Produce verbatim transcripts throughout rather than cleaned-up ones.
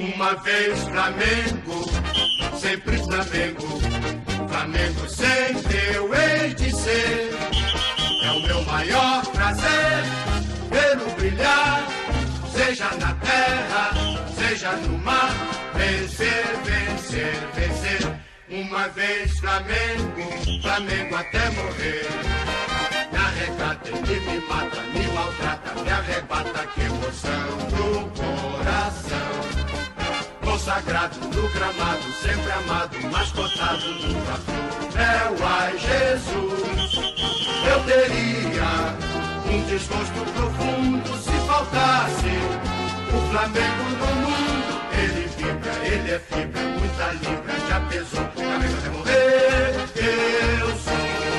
Uma vez Flamengo, sempre Flamengo. Flamengo sempre eu hei de ser. É o meu maior prazer vê-lo brilhar, seja na terra, seja no mar. Vencer, vencer, vencer. Uma vez Flamengo, Flamengo até morrer. Me arrecata, ele me mata, me maltrata, me arrebata, que emoção do coração. Consagrado no gramado, sempre amado, mascotado no Fla-Flu. É o ai Jesus. Eu teria um desgosto profundo se faltasse o Flamengo no mundo. Ele vibra, ele é fibra, muita libra, já pesou, Flamengo até morrer. Eu sou.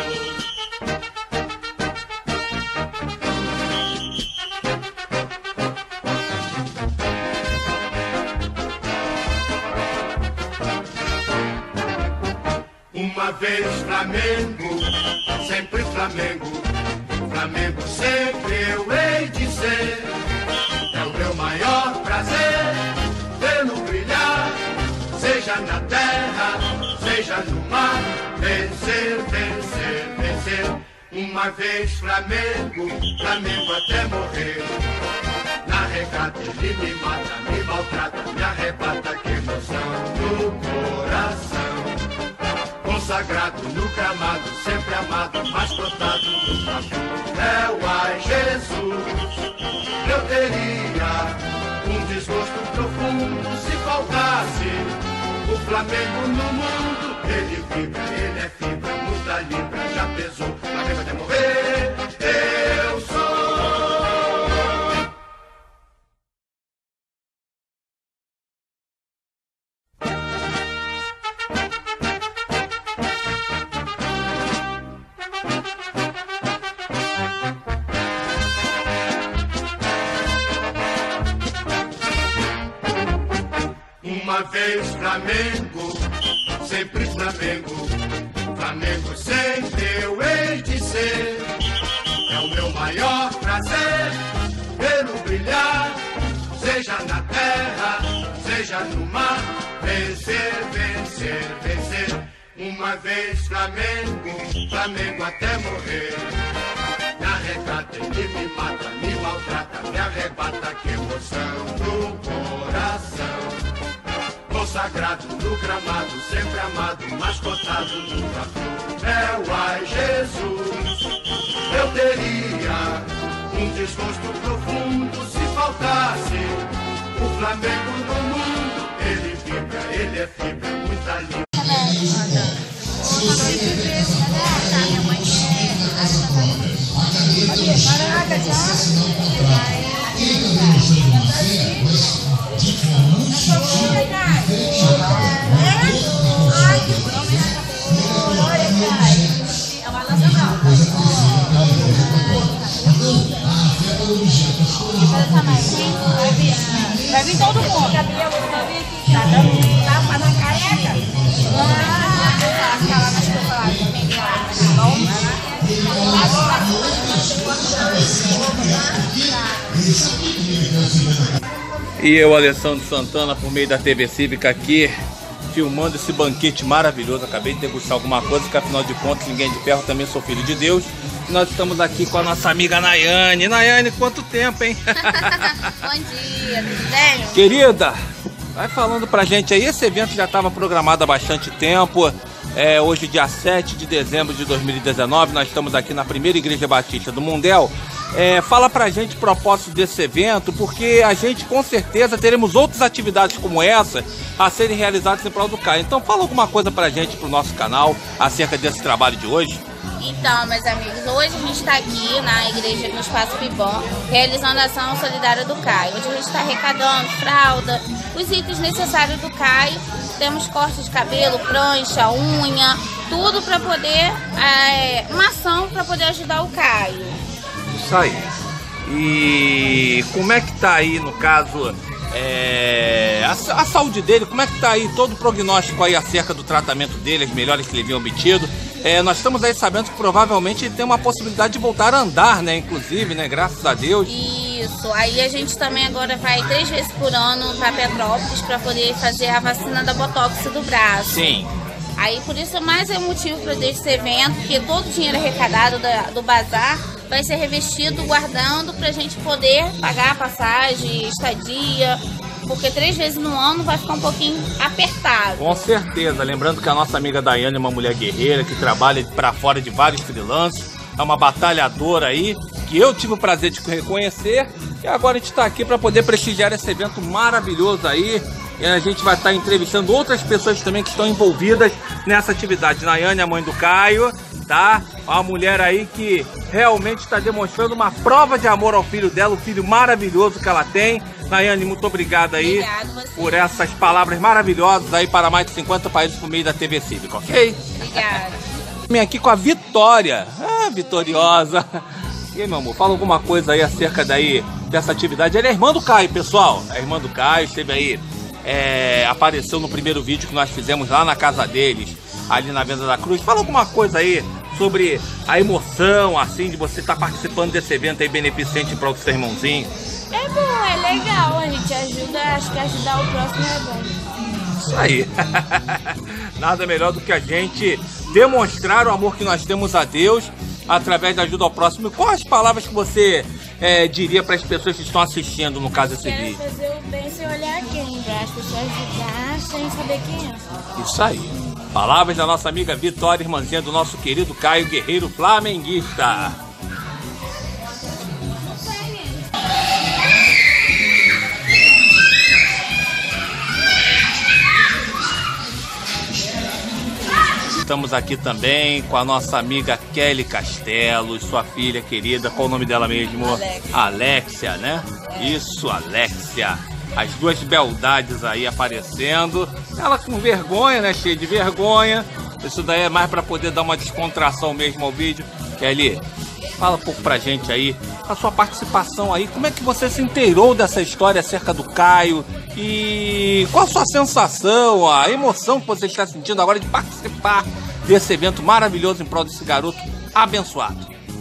Uma vez Flamengo, sempre Flamengo. Flamengo sempre eu hei de ser. É o meu maior prazer vê-lo brilhar, seja na terra, seja no mar. Vencer, vencer, vencer. Uma vez Flamengo, Flamengo até morrer. Na regata ele me mata, me maltrata, me arrebata, que emoção do coração. Consagrado no gramado, sempre amado, mascotado no Fla-Flu. É o ai Jesus. Eu teria um desgosto profundo se faltasse o Flamengo no mundo. Ele vibra, ele é fibra, muita libra, já pesou, Flamengo até morrer. Eu sou. Uma vez Flamengo, sempre Flamengo. Flamengo sempre eu hei de ser. É o meu maior prazer vê-lo brilhar, seja na terra, seja no mar. Vencer, vencer, vencer. Uma vez Flamengo, Flamengo até morrer. Me arrecata, ele me mata, me maltrata, me arrebata, que emoção do coração. Consagrado no gramado, sempre amado, mascotado no Fla-Flu. É o ai Jesus. Eu teria um desgosto profundo se faltasse o Flamengo no mundo. Ele vibra, ele é fibra, muita libra. Vai vir todo mundo. Tá dando tapa na careca. E eu, Alessandro Santana, por meio da T V Cívica aqui, filmando esse banquete maravilhoso. Acabei de degustar alguma coisa, que afinal de contas, ninguém de ferro, também sou filho de Deus. E nós estamos aqui com a nossa amiga Nayane. Nayane, quanto tempo, hein? Bom dia, tudo bem? Querida, vai falando pra gente aí, esse evento já estava programado há bastante tempo. É, hoje, dia sete de dezembro de dois mil e dezenove, nós estamos aqui na primeira Igreja Batista do Mundel. É, fala pra gente o propósito desse evento, porque a gente com certeza teremos outras atividades como essa a serem realizadas em prol do Caio. Então fala alguma coisa pra gente, pro nosso canal, acerca desse trabalho de hoje. Então, meus amigos, hoje a gente está aqui na igreja, no Espaço Pibon, realizando a ação solidária do Caio. Hoje a gente está arrecadando fralda, os itens necessários do Caio. Temos corte de cabelo, prancha, unha, tudo para poder, é, uma ação para poder ajudar o Caio. Isso aí. E como é que tá aí, no caso, é, a, a saúde dele, como é que tá aí todo o prognóstico aí acerca do tratamento dele, as melhores que ele vinha obtido? É, nós estamos aí sabendo que provavelmente ele tem uma possibilidade de voltar a andar, né? Inclusive, né? Graças a Deus. Isso, Isso. Aí a gente também agora vai três vezes por ano para Petrópolis para poder fazer a vacina da Botox do braço. Sim. Aí por isso mais é o motivo para desse evento, porque todo o dinheiro arrecadado da, do bazar vai ser revestido, guardando para a gente poder pagar a passagem, estadia, porque três vezes no ano vai ficar um pouquinho apertado. Com certeza. Lembrando que a nossa amiga Daiane é uma mulher guerreira que trabalha para fora de vários freelancers, é uma batalhadora aí, que eu tive o prazer de reconhecer, e agora a gente está aqui para poder prestigiar esse evento maravilhoso aí. E a gente vai estar entrevistando outras pessoas também que estão envolvidas nessa atividade. Nayane, a mãe do Caio, tá? Uma mulher aí que realmente está demonstrando uma prova de amor ao filho dela, o filho maravilhoso que ela tem. Nayane, muito obrigado aí. Obrigado, por essas palavras maravilhosas aí para mais de cinquenta países por meio da T V Cívica, ok? Obrigada. Vim aqui com a Vitória, ah, vitoriosa. E aí, meu amor, fala alguma coisa aí acerca daí dessa atividade. Ela é irmã do Caio, pessoal. A irmã do Caio esteve aí, é, apareceu no primeiro vídeo que nós fizemos lá na casa deles, ali na Venda da Cruz. Fala alguma coisa aí sobre a emoção, assim, de você estar participando desse evento aí beneficente para o seu irmãozinho. É bom, é legal, a gente ajuda, acho que ajudar o próximo é bom. Isso aí. Nada melhor do que a gente demonstrar o amor que nós temos a Deus através da ajuda ao próximo. Quais as palavras que você é, diria para as pessoas que estão assistindo, no caso, esse Quero vídeo? fazer o bem sem olhar quem, para as pessoas ajudar sem saber quem é. Isso aí. Palavras da nossa amiga Vitória, irmãzinha do nosso querido Caio, guerreiro flamenguista. Estamos aqui também com a nossa amiga Kelly Castelos, sua filha querida. Qual o nome dela mesmo? Alexia. Alexia, né? Isso, Alexia. As duas beldades aí aparecendo. Ela com vergonha, né? Cheia de vergonha. Isso daí é mais para poder dar uma descontração mesmo ao vídeo. Kelly, fala um pouco pra gente aí, a sua participação aí. Como é que você se inteirou dessa história acerca do Caio? E qual a sua sensação, a emoção que você está sentindo agora de participar desse evento maravilhoso em prol desse garoto abençoado?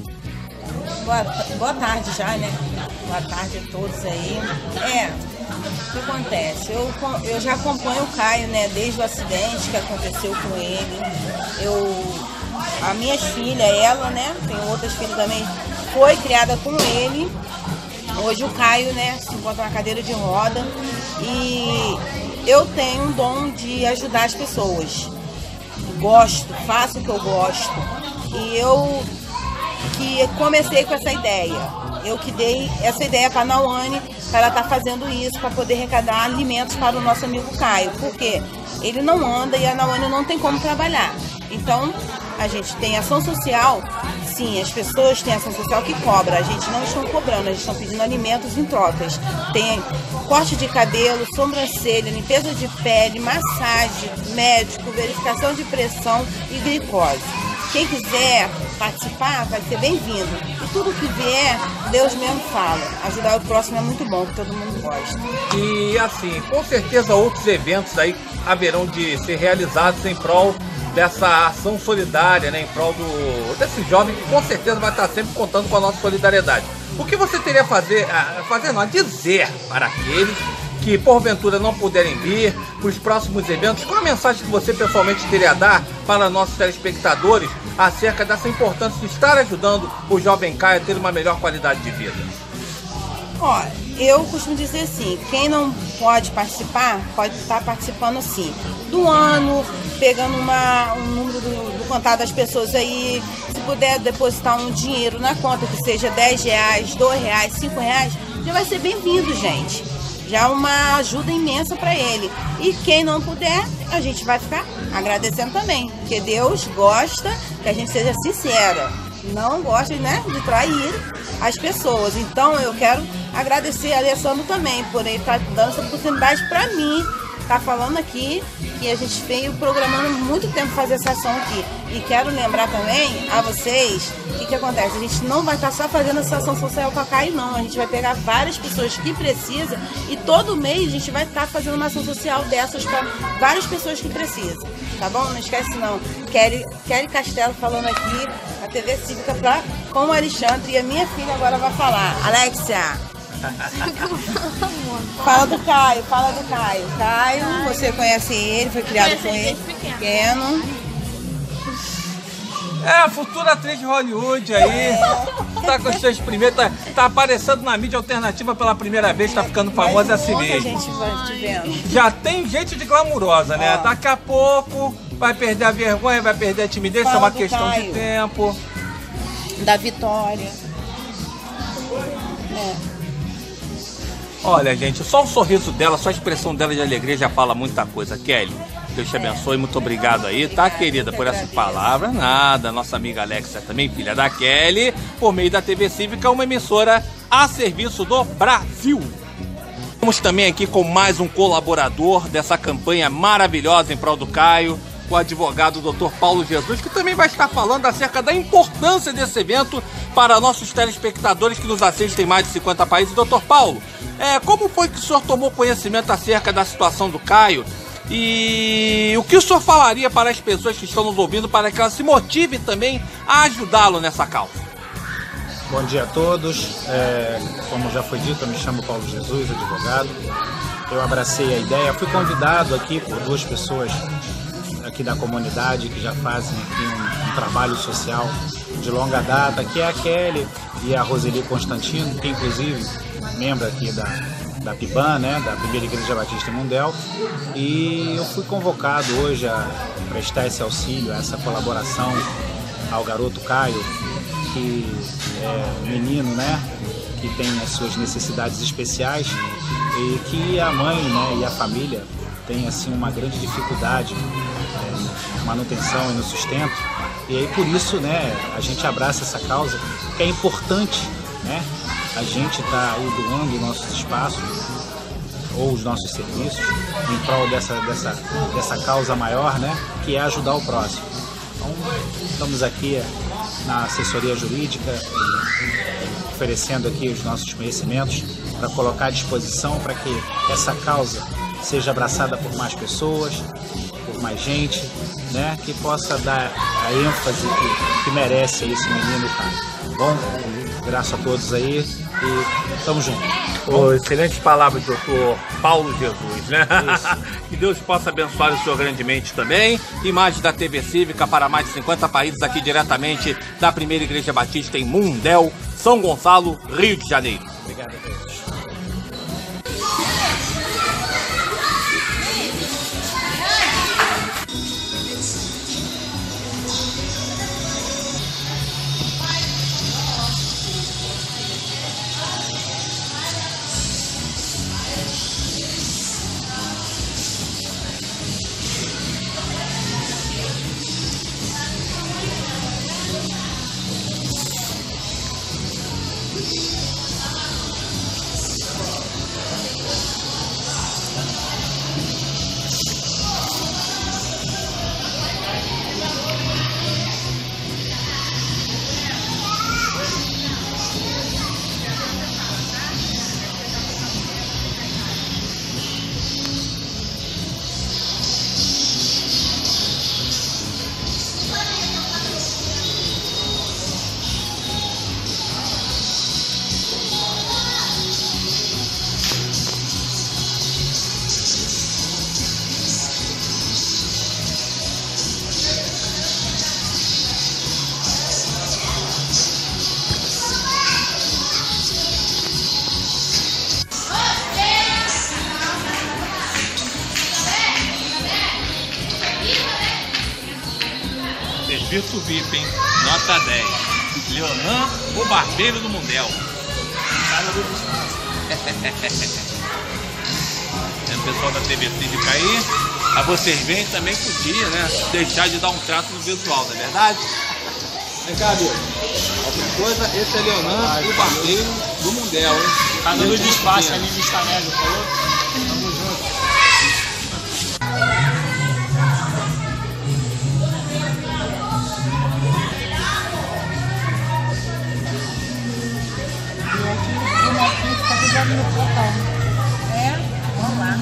Boa, boa tarde já, né? Boa tarde a todos aí. É, o que acontece? Eu, eu já acompanho o Caio, né? Desde o acidente que aconteceu com ele. Eu, a minha filha, ela, né? Tenho outras filhas também, foi criada com ele. Hoje o Caio, né, se encontra na cadeira de roda e eu tenho um dom de ajudar as pessoas. Gosto, faço o que eu gosto. E eu que comecei com essa ideia. Eu que dei essa ideia para a Nauane, para ela estar tá fazendo isso, para poder arrecadar alimentos para o nosso amigo Caio. Porque ele não anda e a Nauane não tem como trabalhar. Então, a gente tem ação social. Sim, as pessoas têm ação social que cobra, a gente não está cobrando, a gente está pedindo alimentos em trocas. Tem corte de cabelo, sobrancelha, limpeza de pele, massagem, médico, verificação de pressão e glicose. Quem quiser participar vai ser bem-vindo. E tudo que vier, Deus mesmo fala. Ajudar o próximo é muito bom, que todo mundo gosta. E assim, com certeza outros eventos aí haverão de ser realizados em prol dessa ação solidária, né, em prol do, desse jovem que com certeza vai estar sempre contando com a nossa solidariedade. O que você teria a fazer, a fazer não, a dizer para aqueles que porventura não puderem vir para os próximos eventos? Qual a mensagem que você pessoalmente teria a dar para nossos telespectadores acerca dessa importância de estar ajudando o jovem Caio a ter uma melhor qualidade de vida? Ó, eu costumo dizer assim, quem não pode participar, pode estar participando sim. Do ano, pegando uma, um número do, do contato das pessoas aí, se puder depositar um dinheiro na conta, que seja dez reais, dois reais, cinco reais, já vai ser bem-vindo, gente. Já é uma ajuda imensa para ele. E quem não puder, a gente vai ficar agradecendo também, porque Deus gosta que a gente seja sincera. Não gosta, né, de trair as pessoas. Então eu quero agradecer a Alessandro também por ele estar dando essa oportunidade para mim, estar falando aqui, que a gente veio programando muito tempo fazer essa ação aqui. E quero lembrar também a vocês o que, que acontece. A gente não vai estar só fazendo essa ação social para Caio, não. A gente vai pegar várias pessoas que precisam e todo mês a gente vai estar fazendo uma ação social dessas para várias pessoas que precisam. Tá bom? Não esquece não. Kelly, Kelly Castelo falando aqui, a T V Cívica pra, com o Alexandre, e a minha filha agora vai falar. Alexia! Fala do Caio, fala do Caio. Caio, você conhece ele, foi criado com ele, pequeno. É, a futura atriz de Hollywood aí. É. Tá com os seus primeiros. Tá, tá aparecendo na mídia alternativa pela primeira vez, tá ficando famosa assim mesmo. Gente vai te vendo. Já tem gente de glamurosa, né? Ó. Daqui a pouco vai perder a vergonha, vai perder a timidez, isso é uma questão Caio. de tempo. Da Vitória. É. Olha, gente, só o sorriso dela, só a expressão dela de alegria já fala muita coisa. Kelly, Deus te abençoe, muito obrigado aí, tá, querida, por essa palavra. Nada, nossa amiga Alexa também, filha da Kelly, por meio da T V Cívica, uma emissora a serviço do Brasil. Estamos também aqui com mais um colaborador dessa campanha maravilhosa em prol do Caio, o advogado doutor Paulo Jesus, que também vai estar falando acerca da importância desse evento para nossos telespectadores que nos assistem em mais de cinquenta países. doutor Paulo, é, como foi que o senhor tomou conhecimento acerca da situação do Caio? E o que o senhor falaria para as pessoas que estão nos ouvindo para que elas se motivem também a ajudá-lo nessa causa? Bom dia a todos. É, como já foi dito, eu me chamo Paulo Jesus, advogado. Eu abracei a ideia, fui convidado aqui por duas pessoas aqui da comunidade que já fazem aqui um, um trabalho social de longa data, que é a Kelly e a Roseli Constantino, que inclusive membro aqui da, da PIBAN, né, da Primeira Igreja Batista Mundial, e eu fui convocado hoje a prestar esse auxílio, essa colaboração ao garoto Caio, que é um menino, né, que tem as suas necessidades especiais e que a mãe, né, e a família tem assim uma grande dificuldade é, na manutenção e no sustento, e aí por isso, né, a gente abraça essa causa, que é importante, né, a gente tá aí doando os nossos espaços ou os nossos serviços em prol dessa, dessa, dessa causa maior, né, que é ajudar o próximo. Então, estamos aqui na assessoria jurídica, oferecendo aqui os nossos conhecimentos para colocar à disposição para que essa causa seja abraçada por mais pessoas, por mais gente, né, que possa dar a ênfase que, que merece esse menino, cara. Bom, graças a todos aí e tamo junto. Oh, excelentes palavras, doutor Paulo Jesus, né? Que Deus possa abençoar o senhor grandemente também. Imagens da T V Cívica para mais de cinquenta países, aqui diretamente da Primeira Igreja Batista em Mundel, São Gonçalo, Rio de Janeiro. Obrigado a todos. Serviço V I P, hein? Nota dez. Leonan, o barbeiro do Mundel. Tem o pessoal da T V Cívica aí. A vocês vêm também curtir, né? Deixar de dar um trato no visual, não é verdade? Vem cá, amigo. Alguma coisa, esse é Leonan, o barbeiro do Mundel, hein? Tá dando despacho ali no Instagram, falou? Tamo junto. É? Vamos lá.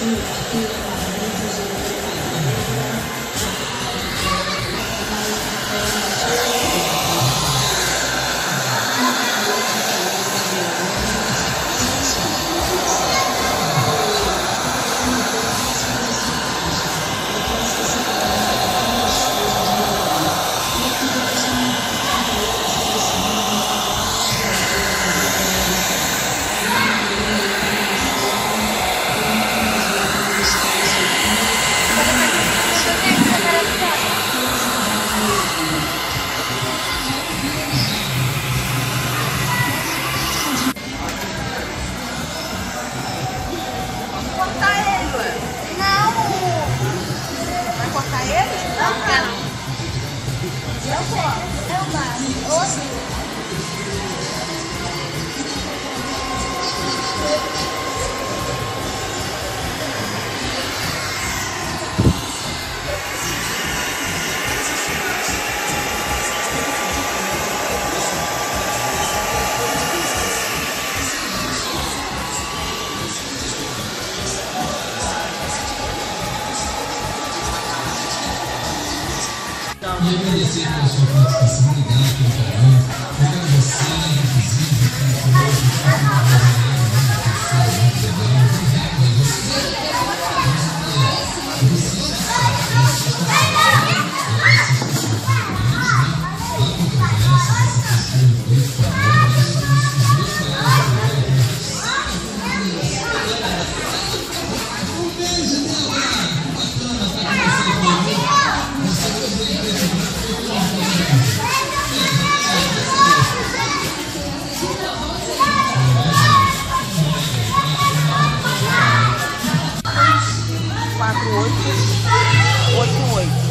E agradecer pela sua participação, obrigado pelo carinho. Obrigado a você, inclusive, que falou de forma mais muito legal. Obrigado a você. Você já sabe, na sexta-feira, essa sexta-feira, lá com conversa, essa questão do oito para nove, essa questão dos dois Um beijo, bacana para você, você quatro oito oito oito.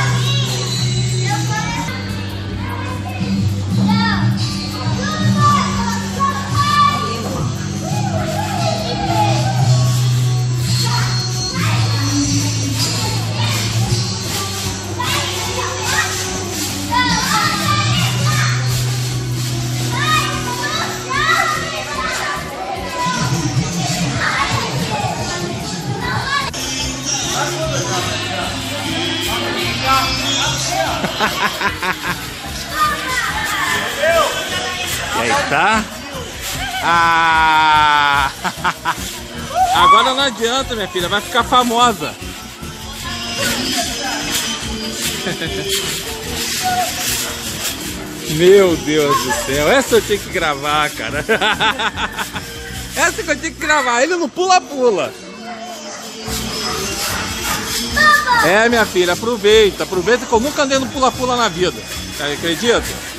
E aí, tá? Ah! Agora não adianta, minha filha, vai ficar famosa. Meu Deus do céu, essa eu tinha que gravar, cara. Essa que eu tinha que gravar, ele no pula-pula. É, minha filha, aproveita, aproveita que eu nunca andei no pula-pula na vida. Acredita?